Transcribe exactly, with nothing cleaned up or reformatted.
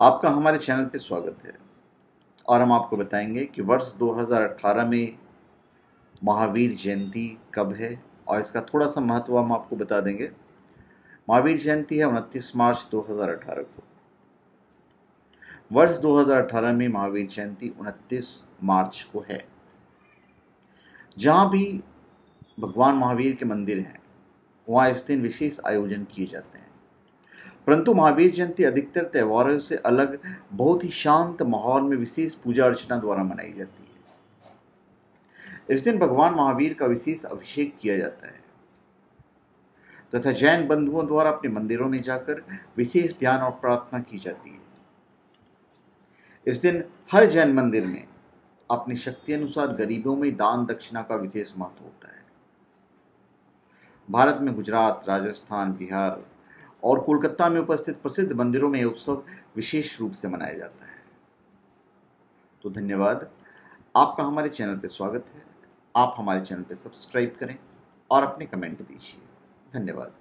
आपका हमारे चैनल पे स्वागत है और हम आपको बताएंगे कि वर्ष दो हज़ार अठारह में महावीर जयंती कब है और इसका थोड़ा सा महत्व हम आपको बता देंगे। महावीर जयंती है उनतीस मार्च दो हज़ार अठारह को। वर्ष दो हज़ार अठारह में महावीर जयंती उनतीस मार्च को है। जहां भी भगवान महावीर के मंदिर हैं वहां इस दिन विशेष आयोजन किए जाते हैं, परंतु महावीर जयंती अधिकतर त्योहारों से अलग बहुत ही शांत माहौल में विशेष पूजा अर्चना द्वारा मनाई जाती है। इस दिन भगवान महावीर का विशेष अभिषेक किया जाता है तथा जैन बंधुओं द्वारा अपने मंदिरों में जाकर विशेष ध्यान और प्रार्थना की जाती है। इस दिन हर जैन मंदिर में अपनी शक्ति अनुसार गरीबों में दान दक्षिणा का विशेष महत्व होता है। भारत में गुजरात, राजस्थान, बिहार और कोलकाता में उपस्थित प्रसिद्ध मंदिरों में यह उत्सव विशेष रूप से मनाया जाता है। तो धन्यवाद, आपका हमारे चैनल पे स्वागत है। आप हमारे चैनल पे सब्सक्राइब करें और अपने कमेंट दीजिए। धन्यवाद।